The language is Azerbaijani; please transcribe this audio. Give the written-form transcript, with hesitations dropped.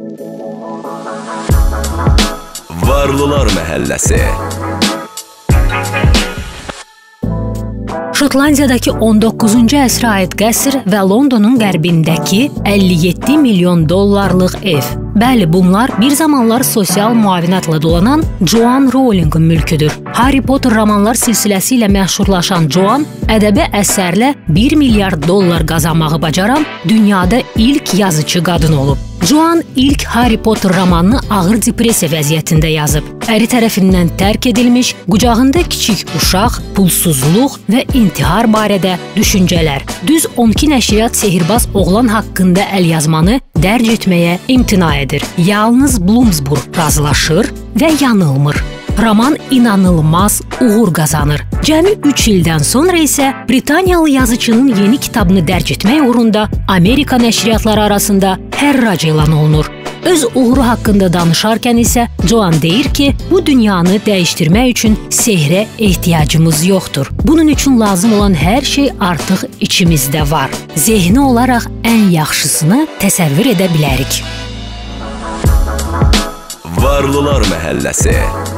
Varlılar Məhəlləsi. Şotlandiyadakı 19-cu əsrə aid qəsr və Londonun qərbindəki 57 milyon dollarlıq ev. Bəli, bunlar bir zamanlar sosial müavinətlə dolanan Joanne Rowling'in mülküdür. Harry Potter romanlar silsiləsi ilə məşhurlaşan Joanne, ədəbi əsərlə 1 milyard dollar qazanmağı bacaran dünyada ilk yazıcı qadın olub. Joanne ilk Harry Potter romanını ağır depressiya vəziyyətində yazıb. Əri tərəfindən tərk edilmiş, qucağında kiçik uşaq, pulsuzluq və intihar barədə düşüncələr. Düz 12 nəşriyyat sehirbaz oğlan haqqında əlyazmanı dərc etməyə imtina edir. Yalnız Bloomsburg razılaşır və yanılmır. Roman inanılmaz uğur qazanır. Cəmi 3 ildən sonra isə Britaniyalı yazıcının yeni kitabını dərc etmək uğrunda Amerika nəşriyyatları arasında hərrac elan olunur. Öz uğuru haqqında danışarkən isə Joanne deyir ki, bu dünyanı dəyişdirmək üçün sehrə ehtiyacımız yoxdur. Bunun üçün lazım olan hər şey artıq içimizdə var. Zehni olaraq ən yaxşısını təsəvvür edə bilərik. Varlılar Məhəlləsi.